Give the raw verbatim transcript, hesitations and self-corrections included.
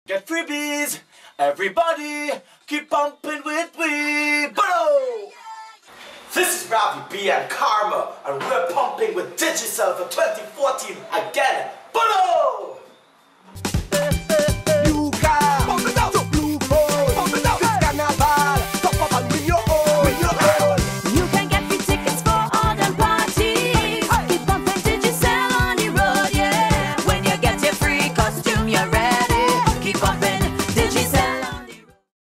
Get freebies! Everybody, keep pumping with we! Bono! This is Ravi B and Karma, and we're pumping with Digicel for twenty fourteen again! Bono!